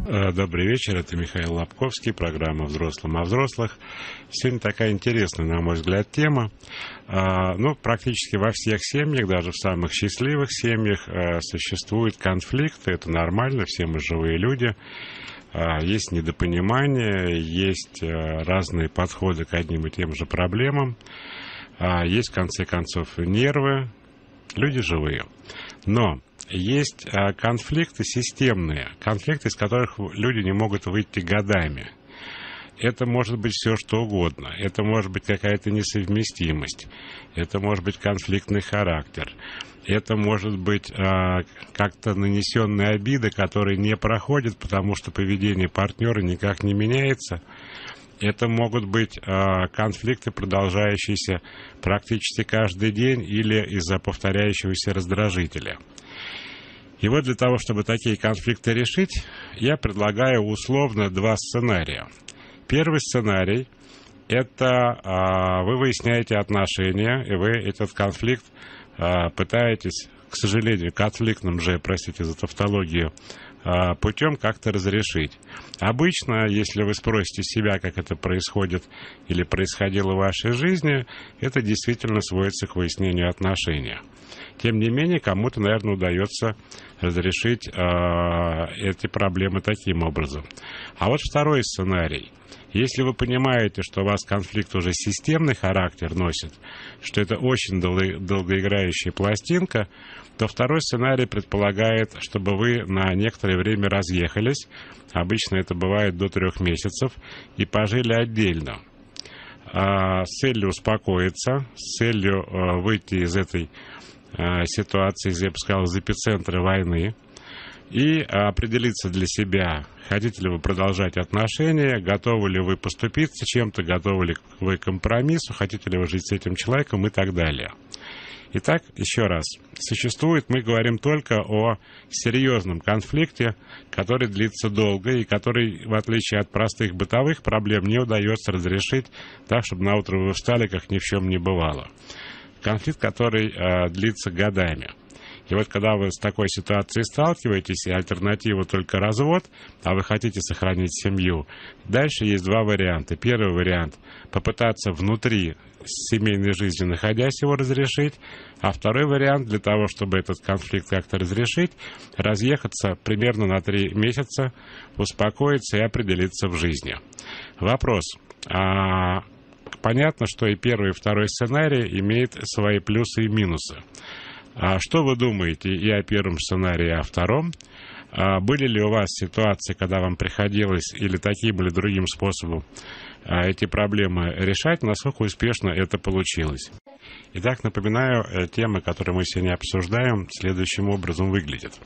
Добрый вечер, это Михаил Лобковский, программа «Взрослым о взрослых». Сегодня такая интересная, на мой взгляд, тема. Практически во всех семьях, даже в самых счастливых семьях, существуют конфликты, это нормально, все мы живые люди. Есть недопонимание, есть разные подходы к одним и тем же проблемам, есть, в конце концов, нервы, люди живые. Но есть конфликты системные, конфликты, из которых люди не могут выйти годами. Это может быть все, что угодно. Это может быть какая-то несовместимость. Это может быть конфликтный характер. Это может быть как-то нанесенная обида, которая не проходит, потому что поведение партнера никак не меняется. Это могут быть конфликты, продолжающиеся практически каждый день или из-за повторяющегося раздражителя. И вот для того, чтобы такие конфликты решить, я предлагаю условно два сценария. Первый сценарий – это вы выясняете отношения, и вы этот конфликт пытаетесь, к сожалению, конфликтным же, простите за тавтологию, путем как-то разрешить. Обычно, если вы спросите себя, как это происходит или происходило в вашей жизни, это действительно сводится к выяснению отношений. Тем не менее, кому-то, наверное, удается разрешить эти проблемы таким образом. А вот второй сценарий. Если вы понимаете, что у вас конфликт уже системный характер носит, что это очень долгоиграющая пластинка, то второй сценарий предполагает, чтобы вы на некоторое время разъехались, обычно это бывает до 3 месяцев, и пожили отдельно. С целью успокоиться, с целью выйти из этой ситуации, я бы сказал, из эпицентра войны, и определиться для себя, хотите ли вы продолжать отношения, готовы ли вы поступиться чем-то, готовы ли вы к компромиссу, хотите ли вы жить с этим человеком и так далее. Итак, еще раз, мы говорим только о серьезном конфликте, который длится долго и который, в отличие от простых бытовых проблем, не удается разрешить так, чтобы наутро вы встали, как ни в чем не бывало. Конфликт, который длится годами. И вот когда вы с такой ситуацией сталкиваетесь, и альтернатива только развод, а вы хотите сохранить семью, дальше есть два варианта. Первый вариант – попытаться внутри семейной жизни, находясь, его разрешить, а второй вариант, для того, чтобы этот конфликт как-то разрешить, разъехаться примерно на 3 месяца, успокоиться и определиться в жизни. Вопрос. Понятно, что и первый, и второй сценарий имеют свои плюсы и минусы. Что вы думаете и о первом сценарии, и о втором? Были ли у вас ситуации, когда вам приходилось или таким или другим способом эти проблемы решать? Насколько успешно это получилось? Итак, напоминаю, тема, которую мы сегодня обсуждаем, следующим образом выглядит.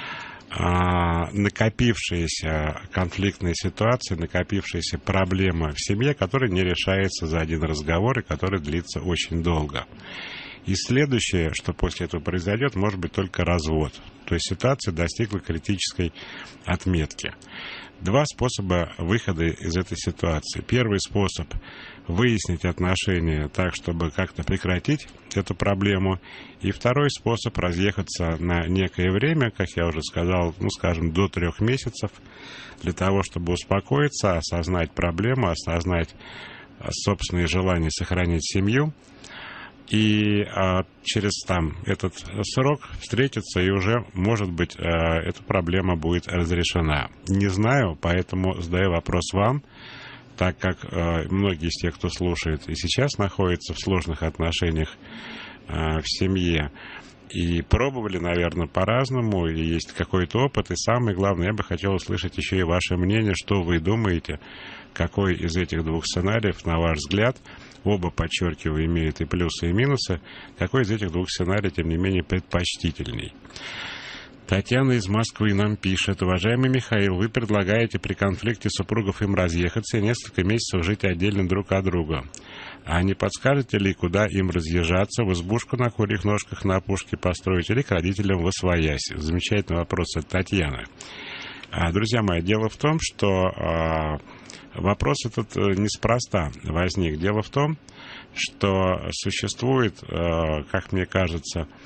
Накопившиеся конфликтные ситуации, накопившиеся проблемы в семье, которые не решаются за один разговор и которые длится очень долго. И следующее, что после этого произойдет, может быть только развод. То есть ситуация достигла критической отметки. Два способа выхода из этой ситуации. Первый способ – выяснить отношения так, чтобы как-то прекратить эту проблему. И второй способ – разъехаться на некое время, как я уже сказал, до 3 месяцев, для того, чтобы успокоиться, осознать проблему, осознать собственные желания сохранить семью. И через этот срок встретиться, и уже, может быть, эта проблема будет разрешена. Не знаю, поэтому задаю вопрос вам, так как многие из тех, кто слушает, и сейчас находятся в сложных отношениях в семье, и пробовали, наверное, по-разному, и есть какой-то опыт. И самое главное, я бы хотел услышать еще и ваше мнение, что вы думаете, какой из этих двух сценариев, на ваш взгляд, оба, подчеркиваю, имеют и плюсы, и минусы, какой из этих двух сценариев, тем не менее, предпочтительней. Татьяна из Москвы нам пишет: уважаемый Михаил, вы предлагаете при конфликте супругов им разъехаться и несколько месяцев жить отдельно друг от друга. А не подскажете ли, куда им разъезжаться, в избушку на курьих ножках на опушке построить или к родителям восвоясь? Замечательный вопрос от Татьяны. Друзья мои, дело в том, что вопрос этот неспроста возник. Дело в том, что существует, как мне кажется,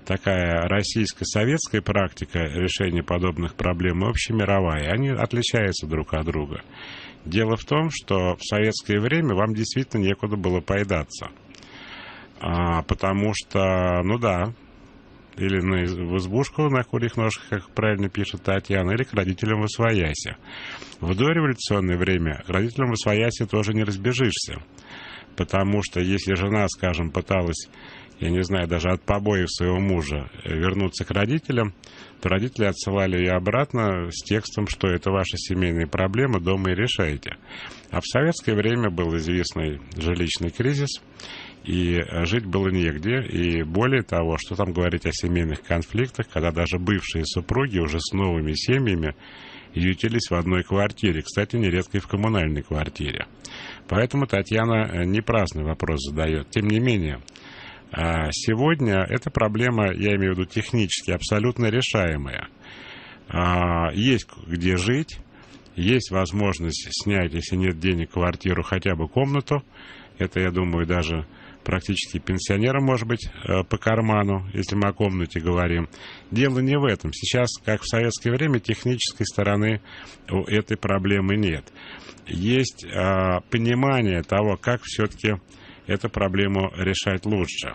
такая российско-советская практика решения подобных проблем и общемировая. Они отличаются друг от друга. Дело в том, что в советское время вам действительно некуда было поедаться. Потому что, ну да, или в избушку на курьих ножках, как правильно пишет Татьяна, или к родителям восвояси. В дореволюционное время к родителям восвояси тоже не разбежишься. Потому что если жена, скажем, пыталась, я не знаю, даже от побоев своего мужа вернуться к родителям, то родители отсылали ее обратно с текстом, что это ваши семейные проблемы, дома и решайте. А в советское время был известный жилищный кризис, и жить было негде, и более того, что там говорить о семейных конфликтах, когда даже бывшие супруги уже с новыми семьями ютились в одной квартире, кстати, нередко и в коммунальной квартире. Поэтому Татьяна не праздный вопрос задает. Тем не менее, сегодня эта проблема, я имею в виду технически, абсолютно решаемая. Есть где жить, есть возможность снять, если нет денег, квартиру, хотя бы комнату. Это, я думаю, даже практически пенсионерам, может быть, по карману, если мы о комнате говорим. Дело не в этом. Сейчас, как в советское время, технической стороны у этой проблемы нет. Есть понимание того, как все-таки эту проблему решать лучше.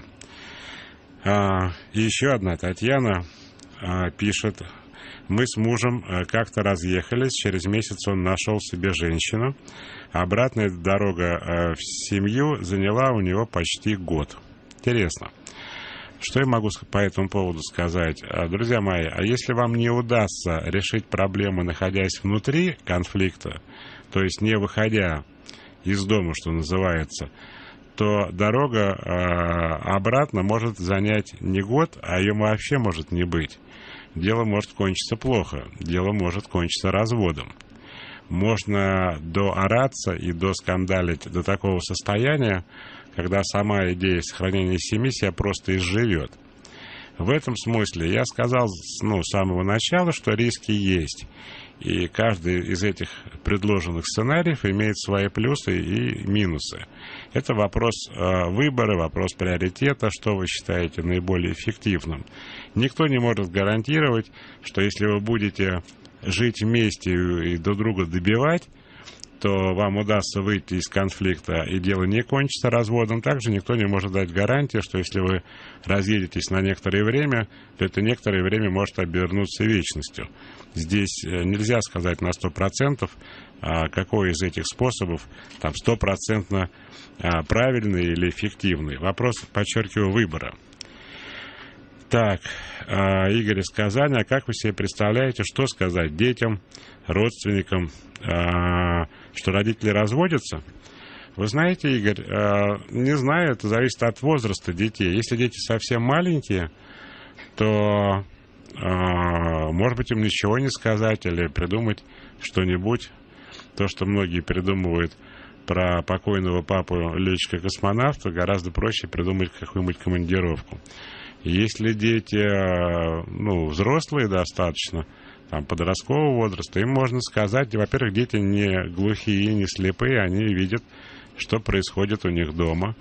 И еще одна Татьяна пишет: мы с мужем как-то разъехались, через месяц он нашел себе женщину. Обратная дорога в семью заняла у него почти год. Интересно. Что я могу по этому поводу сказать? Друзья мои, а если вам не удастся решить проблему, находясь внутри конфликта, то есть не выходя из дома, что называется, то дорога обратно может занять не год, а ее вообще может не быть. Дело может кончиться плохо, дело может кончиться разводом. Можно доораться и доскандалить до такого состояния, когда сама идея сохранения семьи себя просто изживет. В этом смысле я сказал с самого начала, что риски есть. И каждый из этих предложенных сценариев имеет свои плюсы и минусы. Это вопрос выбора, вопрос приоритета, что вы считаете наиболее эффективным. Никто не может гарантировать, что если вы будете жить вместе и друг друга добивать, то вам удастся выйти из конфликта и дело не кончится разводом. Также никто не может дать гарантии, что если вы разъедетесь на некоторое время, то это некоторое время может обернуться вечностью. Здесь нельзя сказать на 100%, какой из этих способов там 100% правильный или эффективный. Вопрос, подчеркиваю, выбора. Так, Игорь из Казани, а как вы себе представляете, что сказать детям, родственникам, что родители разводятся? Вы знаете, Игорь, не знаю, это зависит от возраста детей. Если дети совсем маленькие, то, может быть, им ничего не сказать или придумать что-нибудь. То, что многие придумывают про покойного папу летчика-космонавта, гораздо проще придумать какую-нибудь командировку. Если дети, взрослые достаточно, там, подросткового возраста, им можно сказать, во-первых, дети не глухие, не слепые, они видят, что происходит у них дома,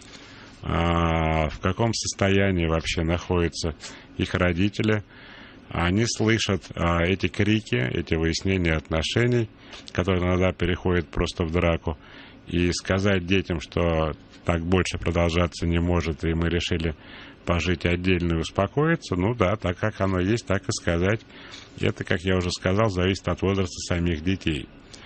в каком состоянии вообще находятся их родители. Они слышат эти крики, эти выяснения отношений, которые иногда переходят просто в драку. И сказать детям, что так больше продолжаться не может, и мы решили пожить отдельно и успокоиться, так как оно есть, так и сказать. Это, как я уже сказал, зависит от возраста самих детей.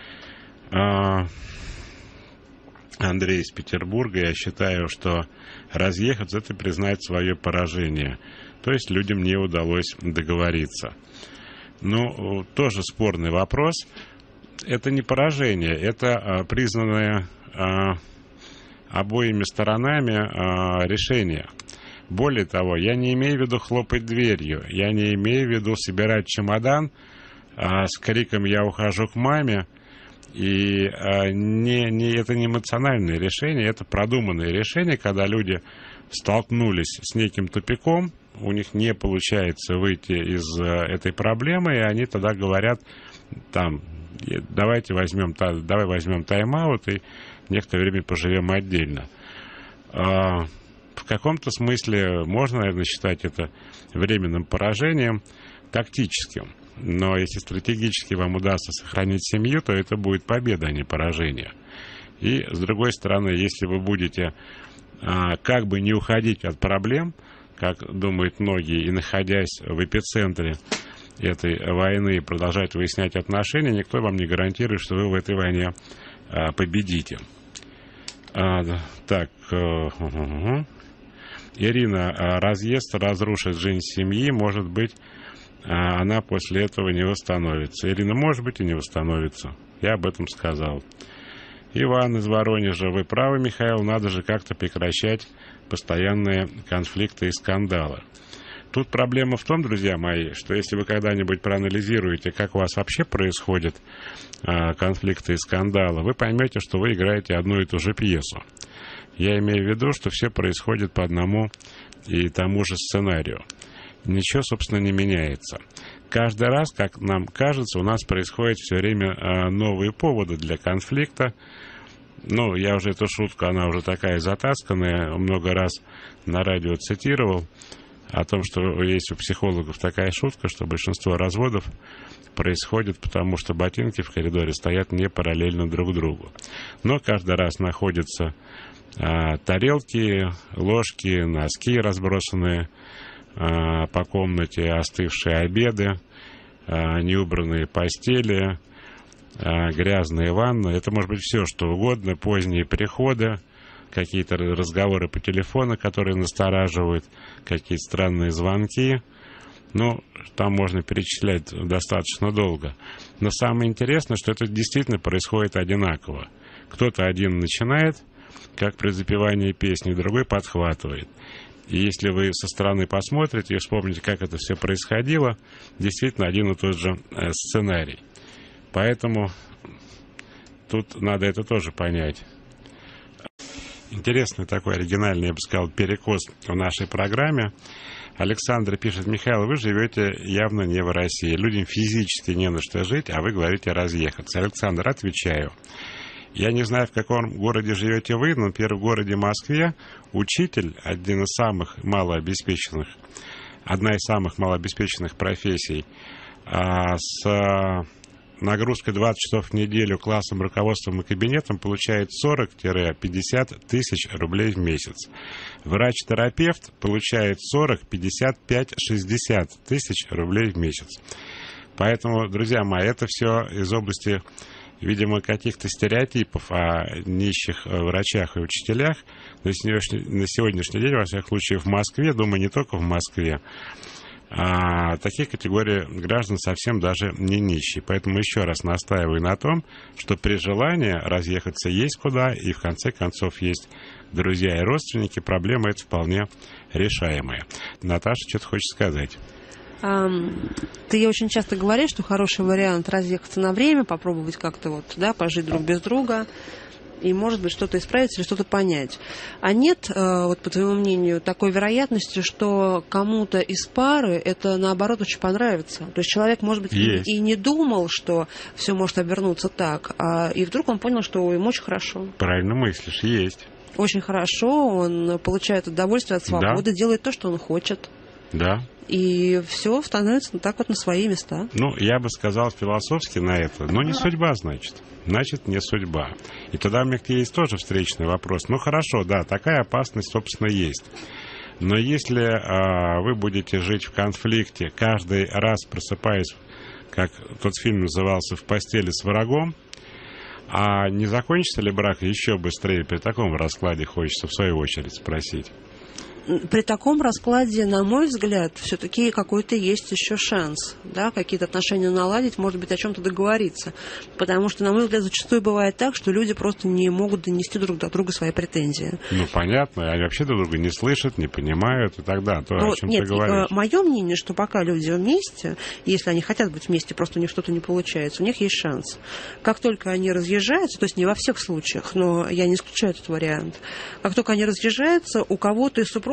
Андрей из Петербурга, я считаю, что разъехаться — это признать свое поражение. То есть людям не удалось договориться. Тоже спорный вопрос. Это не поражение, это признанное обоими сторонами решение. Более того, я не имею в виду хлопать дверью, я не имею в виду собирать чемодан с криком «я ухожу к маме». И это не эмоциональное решение, это продуманное решение, когда люди столкнулись с неким тупиком, у них не получается выйти из этой проблемы, и они тогда говорят, давай возьмем тайм-аут и некоторое время поживем отдельно. В каком-то смысле можно, наверное, считать это временным поражением, тактическим. Но если стратегически вам удастся сохранить семью, то это будет победа, а не поражение. И, с другой стороны, если вы будете как бы не уходить от проблем, как думают многие, и находясь в эпицентре этой войны, продолжать выяснять отношения, никто вам не гарантирует, что вы в этой войне победите. Так, Ирина, разъезд разрушит жизнь семьи, может быть, она после этого не восстановится. Ирина, может быть, и не восстановится. Я об этом сказал. Иван из Воронежа, вы правы, Михаил, надо же как-то прекращать постоянные конфликты и скандалы. Тут проблема в том, друзья мои, что если вы когда-нибудь проанализируете, как у вас вообще происходят конфликты и скандалы, вы поймете, что вы играете одну и ту же пьесу. Я имею в виду, что все происходит по одному и тому же сценарию. Ничего, собственно, не меняется. Каждый раз, как нам кажется, у нас происходят все время новые поводы для конфликта. Ну, я уже эту шутку, она уже такая затасканная, много раз на радио цитировал, о том, что есть у психологов такая шутка, что большинство разводов происходит потому, что ботинки в коридоре стоят не параллельно друг другу. Но каждый раз находятся тарелки, ложки, носки разбросанные по комнате, остывшие обеды, неубранные постели, грязные ванны. Это может быть все, что угодно, поздние приходы, какие-то разговоры по телефону, которые настораживают, какие-то странные звонки. Ну, там можно перечислять достаточно долго. Но самое интересное, что это действительно происходит одинаково. Кто-то один начинает, как при запевании песни, другой подхватывает. И если вы со стороны посмотрите и вспомните, как это все происходило, действительно один и тот же сценарий. Поэтому тут надо это тоже понять. Интересный такой оригинальный, я бы сказал, перекос в нашей программе. Александр пишет: Михаил, вы живете явно не в России. Людям физически не на что жить, а вы говорите разъехаться. Александр, отвечаю. Я не знаю, в каком городе живете вы, но, например, в городе Москве учитель, одна из самых малообеспеченных профессий, с нагрузкой 20 часов в неделю классом, руководством и кабинетом получает 40-50 тысяч рублей в месяц. Врач-терапевт получает 40, 55, 60 тысяч рублей в месяц. Поэтому, друзья мои, это все из области, видимо, каких-то стереотипов о нищих врачах и учителях. На сегодняшний день, во всяком случае, в Москве, думаю, не только в Москве, такие категории граждан совсем даже не нищие. Поэтому еще раз настаиваю на том, что при желании разъехаться есть куда, и в конце концов есть друзья и родственники. Проблема эта вполне решаемая. Наташа что-то хочет сказать. Ты очень часто говоришь, что хороший вариант разъехаться на время, попробовать как-то пожить друг без друга, и, может быть, что-то исправить или что-то понять. А нет, по твоему мнению, такой вероятности, что кому-то из пары это, наоборот, очень понравится? То есть человек, может быть, и не думал, что все может обернуться так, и вдруг он понял, что ему очень хорошо. Правильно мыслишь, есть. Очень хорошо, он получает удовольствие от свободы, делает то, что он хочет. Да. И все становится так на свои места. Я бы сказал философски на это, но не судьба, значит. Значит, не судьба. И тогда у меня к тебе есть тоже встречный вопрос. Хорошо, да, такая опасность, собственно, есть. Но если вы будете жить в конфликте, каждый раз просыпаясь, как тот фильм назывался, «В постели с врагом», а не закончится ли брак еще быстрее при таком раскладе, хочется в свою очередь спросить. При таком раскладе, на мой взгляд, все-таки какой-то есть еще шанс, какие-то отношения наладить, может быть, о чем-то договориться. Потому что, на мой взгляд, зачастую бывает так, что люди просто не могут донести друг до друга свои претензии. Понятно, они вообще друг друга не слышат, не понимают и так далее. О чем ты говоришь. Мое мнение, что пока люди вместе, если они хотят быть вместе, просто у них что-то не получается, у них есть шанс. Как только они разъезжаются, то есть не во всех случаях, но я не исключаю этот вариант, как только они разъезжаются, у кого-то из супругов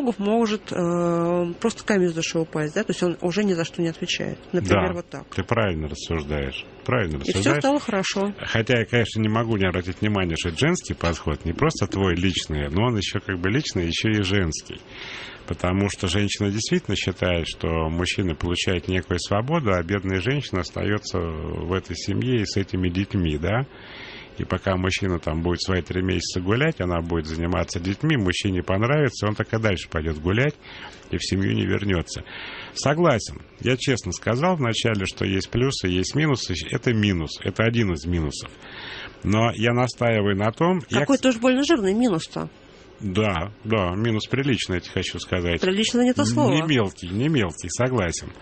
супругов может просто камень с души упасть, да, то есть он уже ни за что не отвечает. Например, Да, вот так. ты правильно рассуждаешь. И все стало хорошо. Хотя я, конечно, не могу не обратить внимание, что это женский подход, не просто твой личный, но он еще как бы личный, еще и женский. Потому что женщина действительно считает, что мужчина получает некую свободу, а бедная женщина остается в этой семье и с этими детьми, да. И пока мужчина там будет свои 3 месяца гулять, она будет заниматься детьми, мужчине понравится, он так и дальше пойдет гулять и в семью не вернется. Согласен. Я честно сказал вначале, что есть плюсы, есть минусы. Это минус, это один из минусов. Но я настаиваю на том... Какой тоже больно жирный минус-то. Да, минус приличный, я тебе хочу сказать. Прилично не то слово. Не мелкий, согласен.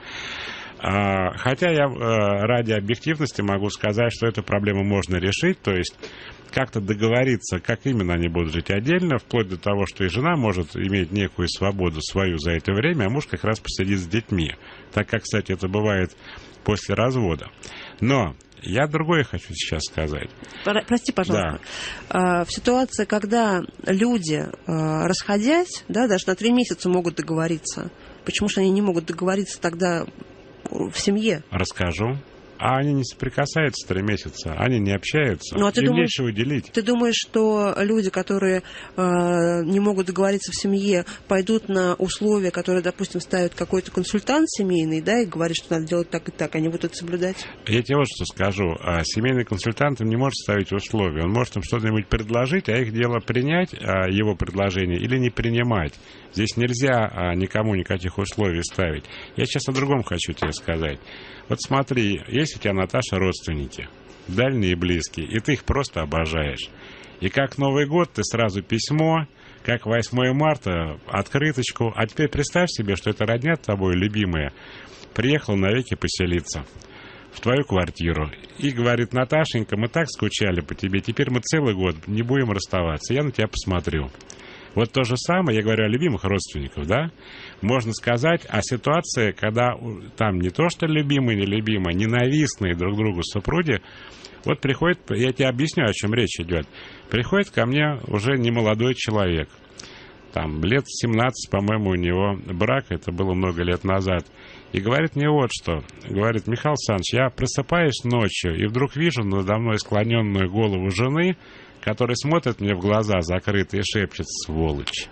Хотя я ради объективности могу сказать, что эту проблему можно решить, то есть как-то договориться, как именно они будут жить отдельно, вплоть до того, что и жена может иметь некую свободу свою за это время, а муж как раз посидит с детьми. Так как, кстати, это бывает после развода. Но я другое хочу сейчас сказать. Прости, пожалуйста. Да. В ситуации, когда люди, расходясь, да, даже на 3 месяца могут договориться, почему же они не могут договориться тогда в семье? Расскажу. А они не соприкасаются 3 месяца, они не общаются. Ну, а ты им думаешь, нечего делить. Ты думаешь, что люди, которые не могут договориться в семье, пойдут на условия, которые, допустим, ставит какой-то консультант семейный, да, и говорит, что надо делать так и так, они будут это соблюдать? Я тебе вот что скажу. Семейный консультант им не может ставить условия. Он может им что-нибудь предложить, а их дело принять его предложение или не принимать. Здесь нельзя никому никаких условий ставить. Я сейчас о другом хочу тебе сказать. Вот смотри, есть у тебя, Наташа, родственники, дальние и близкие, и ты их просто обожаешь. И как Новый год, ты сразу письмо, как 8 марта, открыточку. А теперь представь себе, что это родня тобой любимая приехала навеки поселиться в твою квартиру. И говорит: Наташенька, мы так скучали по тебе, теперь мы целый год не будем расставаться, я на тебя посмотрю. Вот то же самое, я говорю о любимых родственниках, да, можно сказать о ситуации, когда там не то что любимые, нелюбимые, ненавистные друг другу супруги. Вот приходит, я тебе объясню, о чем речь идет. Приходит ко мне уже немолодой человек, там лет 17, по-моему, у него брак, это было много лет назад, и говорит мне вот что. Говорит: Михаил Александрович, я просыпаюсь ночью и вдруг вижу надо мной склоненную голову жены, который смотрит мне в глаза закрытые и шепчет: сволочь.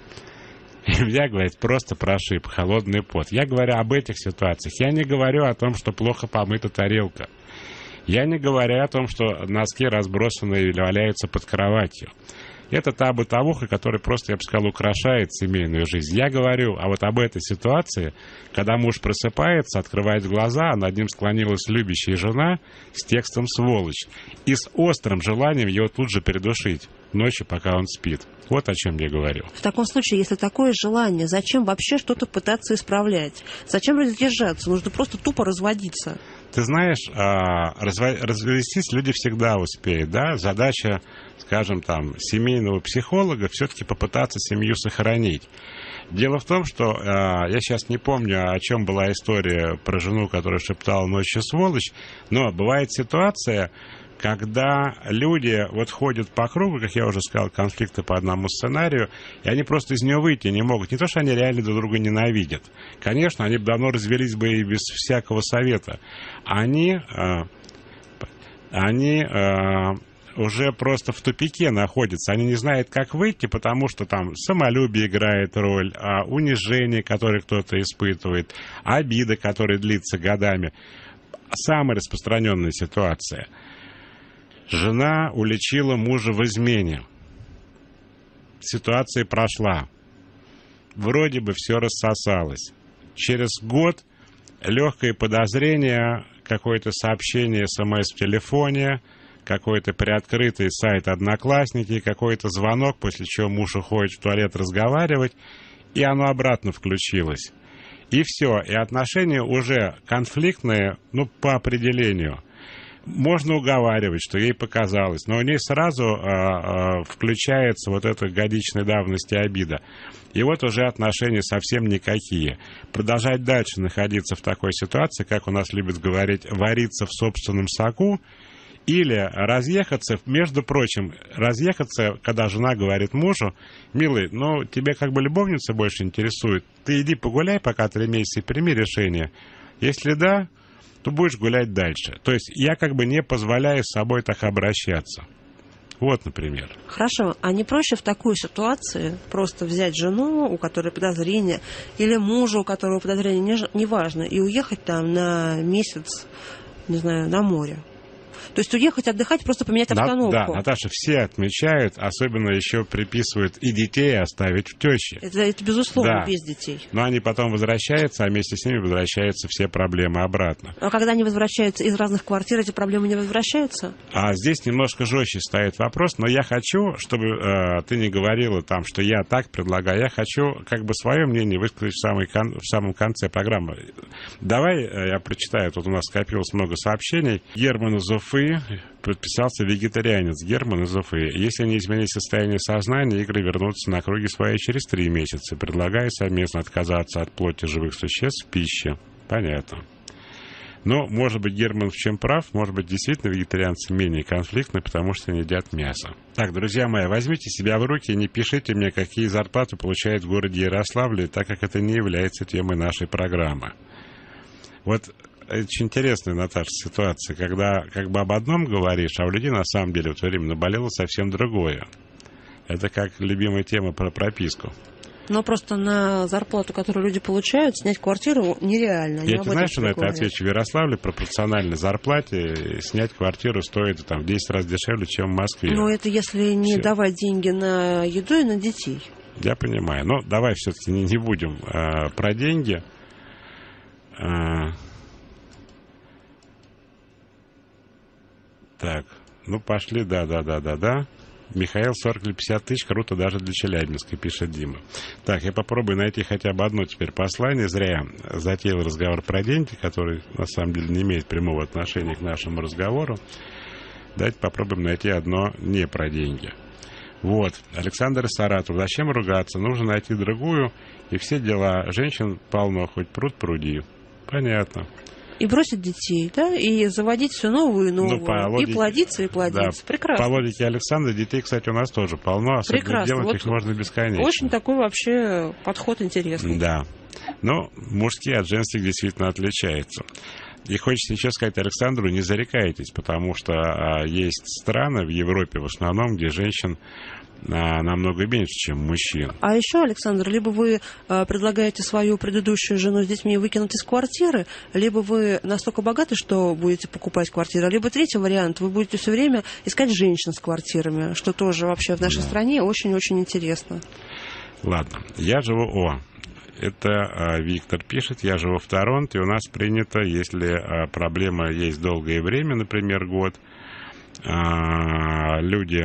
И меня, говорит, просто прошиб холодный пот. Я говорю об этих ситуациях. Я не говорю о том, что плохо помыта тарелка. Я не говорю о том, что носки разбросаны или валяются под кроватью. Это та бытовуха, которая просто, я бы сказал, украшает семейную жизнь. Я говорю вот об этой ситуации, когда муж просыпается, открывает глаза, а над ним склонилась любящая жена с текстом «сволочь» и с острым желанием его тут же придушить ночью, пока он спит. Вот о чем я говорю. В таком случае, если такое желание, зачем вообще что-то пытаться исправлять? Зачем раздержаться? Нужно просто тупо разводиться. Ты знаешь, развестись люди всегда успеют, да? Задача, скажем, там, семейного психолога все-таки попытаться семью сохранить. Дело в том, что я сейчас не помню, о чем была история про жену, которая шептала ночью «сволочь», но бывает ситуация, когда люди вот ходят по кругу, как я уже сказал, конфликты по одному сценарию, и они просто из нее выйти не могут. Не то, что они реально друг друга ненавидят. Конечно, они бы давно развелись бы и без всякого совета. Они уже просто в тупике находятся. Они не знают, как выйти, потому что там самолюбие играет роль, унижение, которое кто-то испытывает, обида, которая длится годами. Самая распространенная ситуация. Жена уличила мужа в измене. Ситуация прошла. Вроде бы все рассосалось. Через год легкое подозрение, какое-то сообщение, СМС в телефоне, какой-то приоткрытый сайт «Одноклассники», какой-то звонок, после чего муж уходит в туалет разговаривать, и оно обратно включилось. И все, и отношения уже конфликтные, по определению. Можно уговаривать, что ей показалось, но у ней сразу включается вот эта годичной давности обида. И вот уже отношения совсем никакие. Продолжать дальше находиться в такой ситуации, как у нас любят говорить, вариться в собственном соку, Или разъехаться, между прочим, разъехаться, когда жена говорит мужу: милый, ну, тебе как бы любовница больше интересует, ты иди погуляй пока 3 месяца и прими решение. Если да, то будешь гулять дальше. То есть я как бы не позволяю с собой так обращаться. Вот, например. Хорошо, а не проще в такой ситуации просто взять жену, у которой подозрение, или мужа, у которого подозрение, неважно, и уехать там на месяц, не знаю, на море? То есть уехать отдыхать, просто поменять обстановку. Да, Наташа, все отмечают, особенно еще приписывают и детей оставить в теще. Это безусловно, да. Без детей. Но они потом возвращаются, а вместе с ними возвращаются все проблемы обратно. А когда они возвращаются из разных квартир, эти проблемы не возвращаются? А здесь немножко жестче стоит вопрос, но я хочу, чтобы ты не говорила там, что я так предлагаю. Я хочу как бы свое мнение высказать в самом конце программы. Давай я прочитаю, тут у нас скопилось много сообщений. Герман из Уфы подписался вегетарианец Герман из Уфы. Если не изменить состояние сознания, игры вернутся на круги свои через 3 месяца. Предлагаю совместно отказаться от плоти живых существ в пище. Понятно. Но, может быть, Герман в чем прав, может быть, действительно вегетарианцы менее конфликтны, потому что не едят мясо. Так, друзья мои, возьмите себя в руки и не пишите мне, какие зарплаты получают в городе Ярославле, так как это не является темой нашей программы. Вот очень интересная, Наташа, ситуация, когда как бы об одном говоришь, а у людей на самом деле в то время наболело совсем другое. Это как любимая тема про прописку. Но просто на зарплату, которую люди получают, снять квартиру нереально. Я тебе знаешь, что на это отвечу? В Ярославле пропорционально зарплате снять квартиру стоит там, в 10 раз дешевле, чем в Москве. Но это если не Все. Давать деньги на еду и на детей. Я понимаю. Но давай все-таки не будем про деньги. Так, ну пошли, да. Михаил, 40 или 50 тысяч, круто даже для Челябинска, пишет Дима. Так, я попробую найти хотя бы одно теперь послание. Зря затеял разговор про деньги, который на самом деле не имеет прямого отношения к нашему разговору. Давайте попробуем найти одно не про деньги. Вот, Александр из Саратова. Зачем ругаться? Нужно найти другую, и все дела. Женщин полно, хоть пруд пруди. Понятно. И бросить детей, да, и заводить все новую и новую. И плодиться, и плодиться. Да, прекрасно. по логике Александра, детей, кстати, у нас тоже полно, особенно прекрасно. делать Вот их можно бесконечно. Очень такой вообще подход интересный. Да. Но мужские от женских действительно отличаются. И хочется еще сказать Александру, не зарекайтесь, потому что есть страны в Европе в основном, где женщин намного меньше, чем мужчин. А еще, Александр, либо вы предлагаете свою предыдущую жену с детьми выкинуть из квартиры, либо вы настолько богаты, что будете покупать квартиру, либо третий вариант, вы будете все время искать женщин с квартирами, что тоже вообще в нашей стране очень-очень интересно. Ладно, я живу... Это Виктор пишет, я живу в Торонто, и у нас принято, если проблема есть долгое время, например, год, люди...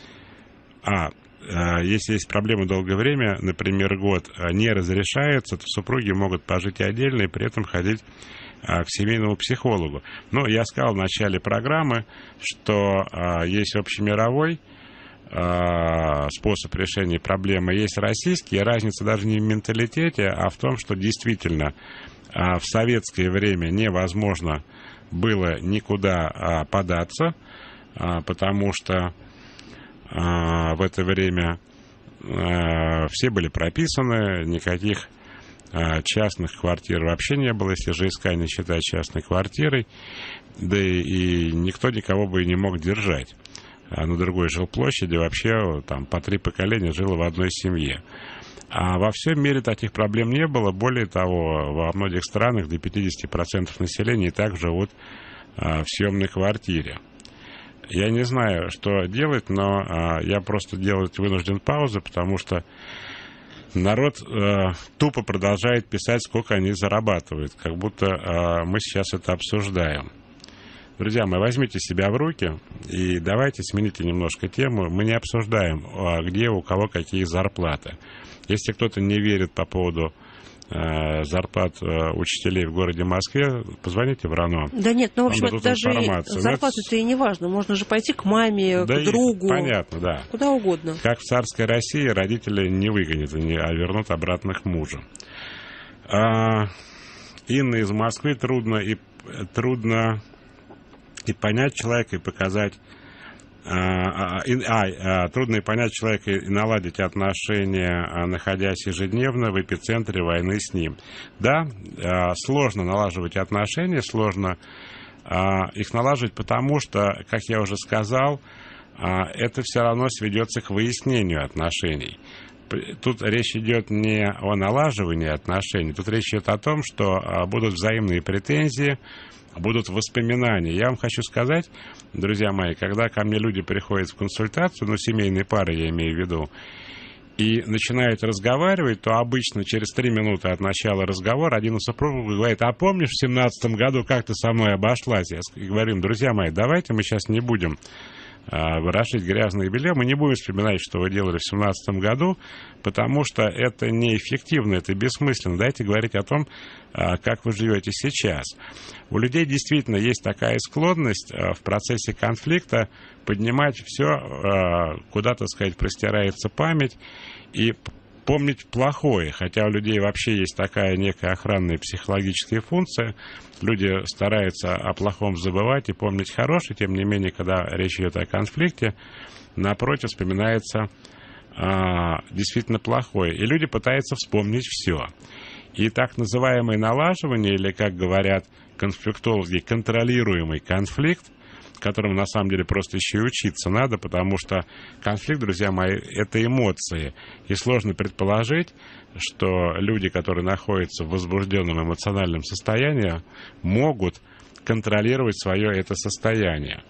если есть проблема долгое время, например, год, не разрешается, то супруги могут пожить отдельно и при этом ходить к семейному психологу. Но я сказал в начале программы, что есть общемировой способ решения проблемы, есть российский, и разница даже не в менталитете, а в том, что действительно в советское время невозможно было никуда податься, потому что в это время все были прописаны, никаких частных квартир вообще не было, если ЖСК не считать частной квартирой, да и никто никого бы и не мог держать. На другой жилплощади вообще там по 3 поколения жило в одной семье. А во всем мире таких проблем не было. Более того, во многих странах до 50% населения и так живут в съемной квартире. Я не знаю, что делать, но я просто делать вынужден паузу, потому что народ тупо продолжает писать, сколько они зарабатывают, как будто мы сейчас это обсуждаем. Друзья мои, возьмите себя в руки и давайте смените немножко тему. Мы не обсуждаем, где у кого какие зарплаты. Если кто-то не верит по поводу зарплат учителей в городе Москве, позвоните в РАНО. Да нет, ну, в общем, это даже зарплату-то и не важно. Можно же пойти к маме, да, к другу. Понятно, да. Куда угодно. Как в царской России родители не выгонят, а вернут обратно к мужу. Инна из Москвы, трудно и понять человека, и показать... трудно и понять человека, и наладить отношения, находясь ежедневно в эпицентре войны с ним. Да, сложно налаживать отношения, сложно их налаживать, потому что, как я уже сказал, это все равно сведется к выяснению отношений. Тут речь идет не о налаживании отношений, тут речь идет о том, что будут взаимные претензии, будут воспоминания. Я вам хочу сказать, друзья мои, когда ко мне люди приходят в консультацию, семейные пары я имею в виду, и начинают разговаривать, то обычно через 3 минуты от начала разговора один из супругов говорит: а помнишь, в 17 году как ты со мной обошлась? Я говорю: друзья мои, давайте мы сейчас не будем ворошить грязное белье, мы не будем вспоминать, что вы делали в 2017 году, потому что это неэффективно, это бессмысленно. Дайте говорить о том, как вы живете сейчас. У людей действительно есть такая склонность в процессе конфликта поднимать все, куда, так сказать, простирается память, и помнить плохое, хотя у людей вообще есть такая некая охранная психологическая функция. Люди стараются о плохом забывать и помнить хорошее, тем не менее, когда речь идет о конфликте, напротив вспоминается действительно плохое. И люди пытаются вспомнить все. И так называемое налаживание, или, как говорят конфликтологи, контролируемый конфликт, которому на самом деле просто еще и учиться надо, потому что конфликт, друзья мои, это эмоции. И сложно предположить, что люди, которые находятся в возбужденном эмоциональном состоянии, могут контролировать свое это состояние.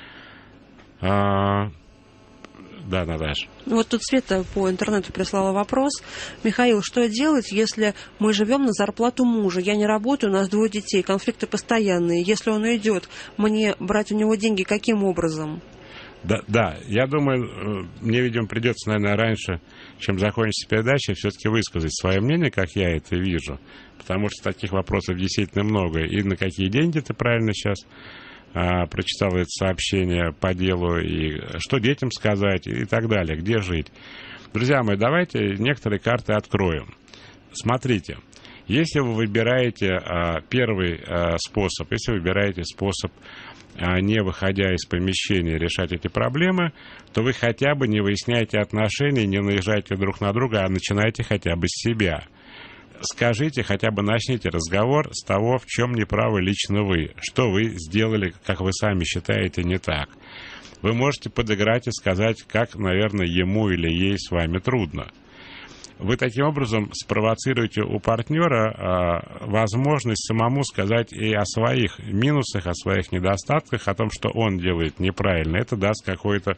Да, Наташа. Вот тут Света по интернету прислала вопрос. Михаил, что делать, если мы живем на зарплату мужа? Я не работаю, у нас 2 детей, конфликты постоянные. Если он уйдет, мне брать у него деньги каким образом? Да, я думаю, мне, видимо, придется, наверное, раньше, чем закончится передача, все-таки высказать свое мнение, как я это вижу. Потому что таких вопросов действительно много. И на какие деньги ты правильно сейчас прочитал это сообщение по делу, и что детям сказать, и так далее, где жить. Друзья мои, давайте некоторые карты откроем. Смотрите, если вы выбираете первый способ, если выбираете способ, не выходя из помещения, решать эти проблемы, то вы хотя бы не выясняете отношения, не наезжаете друг на друга, а начинаете хотя бы с себя. Скажите, хотя бы начните разговор с того, в чем неправы лично вы, что вы сделали, как вы сами считаете, не так. Вы можете подыграть и сказать, как, наверное, ему или ей с вами трудно. Вы таким образом спровоцируете у партнера возможность самому сказать и о своих минусах, о своих недостатках, о том, что он делает неправильно. Это даст какую-то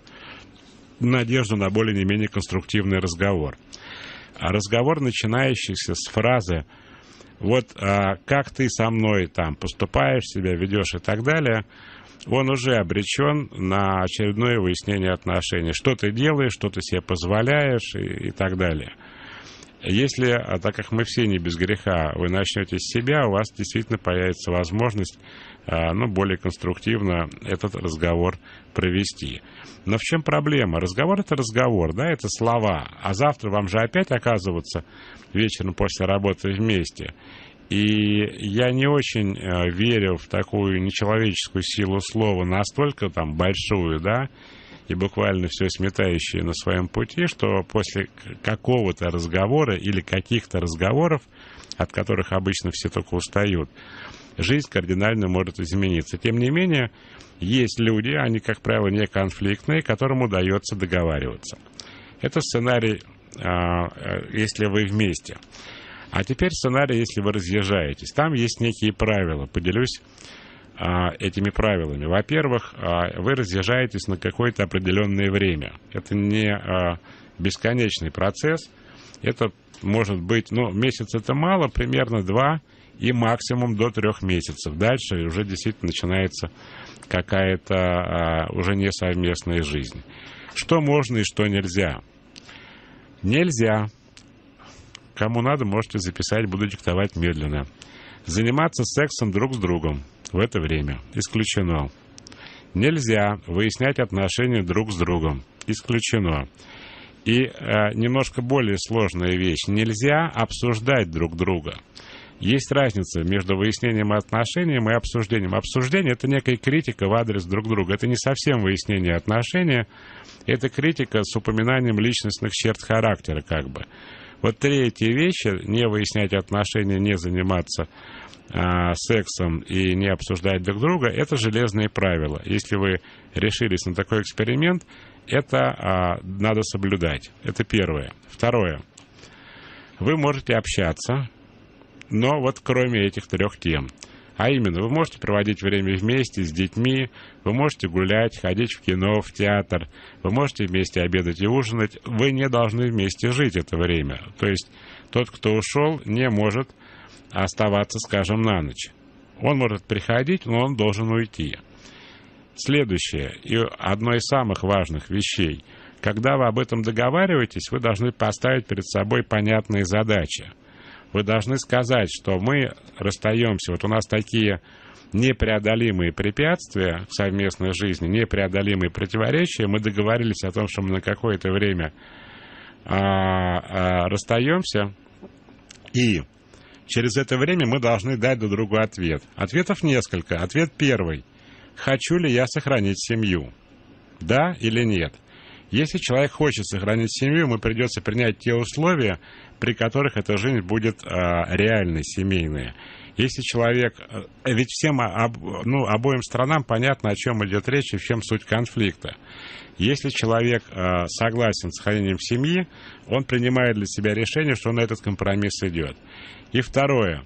надежду на более не менее конструктивный разговор. А разговор, начинающийся с фразы «вот как ты со мной там поступаешь, себя ведешь» и так далее, он уже обречен на очередное выяснение отношений. Что ты делаешь, что ты себе позволяешь и так далее. Если, так как мы все не без греха, вы начнете с себя, у вас действительно появится возможность более конструктивно этот разговор провести. Но в чем проблема? Разговор — это разговор, да, это слова. А завтра вам же опять оказываться вечером после работы вместе. И я не очень верю в такую нечеловеческую силу слова, настолько там большую, да, и буквально все сметающие на своем пути, что после какого-то разговора или каких-то разговоров, от которых обычно все только устают, жизнь кардинально может измениться. Тем не менее, есть люди, они, как правило, не конфликтные, которым удается договариваться. Это сценарий, если вы вместе. А теперь сценарий, если вы разъезжаетесь. Там есть некие правила. Поделюсь этими правилами. Во-первых, вы разъезжаетесь на какое-то определенное время. Это не бесконечный процесс. Это может быть, месяц это мало, примерно 2 и максимум до 3 месяцев. Дальше уже действительно начинается какая-то уже не совместная жизнь. Что можно и что нельзя? Нельзя. Кому надо, можете записать, буду диктовать медленно. Заниматься сексом друг с другом в это время. Исключено. Нельзя выяснять отношения друг с другом. Исключено. И немножко более сложная вещь. Нельзя обсуждать друг друга. Есть разница между выяснением отношений и обсуждением. Обсуждение – это некая критика в адрес друг друга. Это не совсем выяснение отношений, это критика с упоминанием личностных черт характера, как бы. Вот три эти вещи – не выяснять отношения, не заниматься сексом и не обсуждать друг друга – это железные правила. Если вы решились на такой эксперимент, это надо соблюдать. Это первое. Второе. Вы можете общаться, но вот кроме этих трех тем. А именно, вы можете проводить время вместе с детьми, вы можете гулять, ходить в кино, в театр, вы можете вместе обедать и ужинать. Вы не должны вместе жить это время. То есть тот, кто ушел, не может оставаться, скажем, на ночь. Он может приходить, но он должен уйти. Следующее, и одно из самых важных вещей, когда вы об этом договариваетесь, вы должны поставить перед собой понятные задачи. Вы должны сказать, что мы расстаемся, вот у нас такие непреодолимые препятствия в совместной жизни, непреодолимые противоречия, мы договорились о том, что мы на какое-то время расстаемся, и через это время мы должны дать друг другу ответ. Ответов несколько. Ответ первый. Хочу ли я сохранить семью? Да или нет? Если человек хочет сохранить семью, ему придется принять те условия, при которых эта жизнь будет реальной, семейной. Если человек... Ведь всем, обоим сторонам понятно, о чем идет речь и в чем суть конфликта. Если человек согласен с сохранением семьи, он принимает для себя решение, что он на этот компромисс идет. И второе.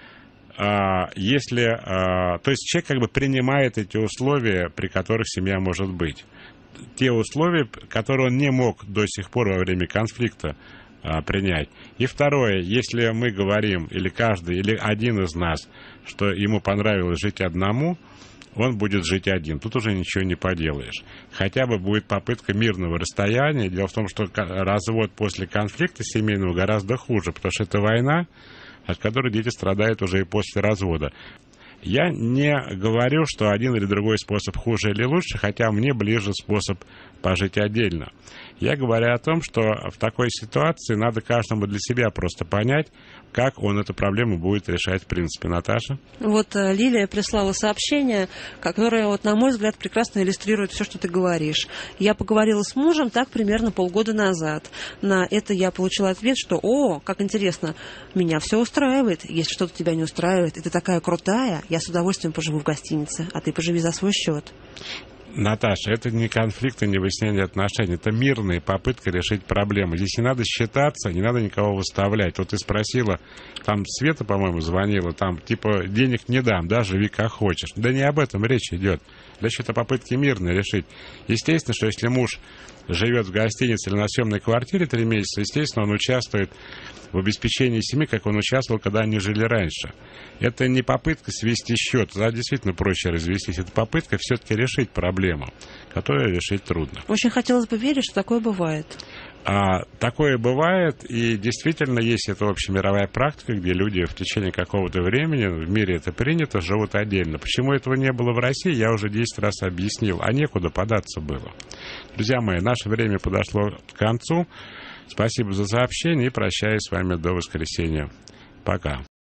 То есть человек как бы принимает эти условия, при которых семья может быть. Те условия, которые он не мог до сих пор во время конфликта принять. И второе, если мы говорим, или каждый, или один из нас, что ему понравилось жить одному, он будет жить один. Тут уже ничего не поделаешь. Хотя бы будет попытка мирного расстояния. Дело в том, что развод после конфликта семейного гораздо хуже, потому что это война, от которой дети страдают уже и после развода. Я не говорю, что один или другой способ хуже или лучше, хотя мне ближе способ пожить отдельно. Я говорю о том, что в такой ситуации надо каждому для себя просто понять, как он эту проблему будет решать в принципе. Наташа? Вот Лилия прислала сообщение, которое, вот, на мой взгляд, прекрасно иллюстрирует все, что ты говоришь. Я поговорила с мужем так примерно полгода назад. На это я получила ответ, что как интересно, меня все устраивает. Если что-то тебя не устраивает, и ты такая крутая, я с удовольствием поживу в гостинице, а ты поживи за свой счет. Наташа, это не конфликт и не выяснение отношений, это мирная попытка решить проблему. Здесь не надо считаться, не надо никого выставлять. Вот ты спросила, там Света, по-моему, звонила, там типа денег не дам, да, живи как хочешь. Да не об этом речь идет. Речь это попытки мирно решить. Естественно, что если муж живет в гостинице или на съемной квартире 3 месяца, естественно, он участвует в обеспечении семьи, как он участвовал, когда они жили раньше. Это не попытка свести счет, да, действительно проще развестись. Это попытка все-таки решить проблему, которую решить трудно. Очень хотелось бы верить, что такое бывает. Такое бывает, и действительно есть эта общемировая практика, где люди в течение какого-то времени, в мире это принято, живут отдельно. Почему этого не было в России, я уже 10 раз объяснил, а некуда податься было. Друзья мои, наше время подошло к концу. Спасибо за сообщение и прощаюсь с вами до воскресенья. Пока.